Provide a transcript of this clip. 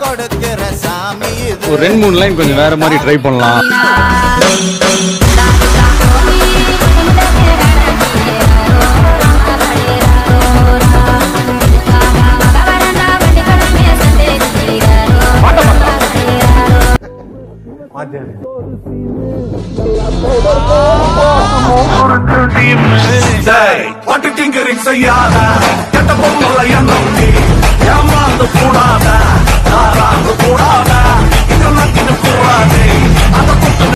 ஒரு 2-3 லைன் கொஞ்சம் வேற மாதிரி ட்ரை பண்ணலாம். பாட்டு டிங்கரிங் செய்யாத கெட்ட பொம்மை எண்ணம் நீ ஏமாந்து கூடாத.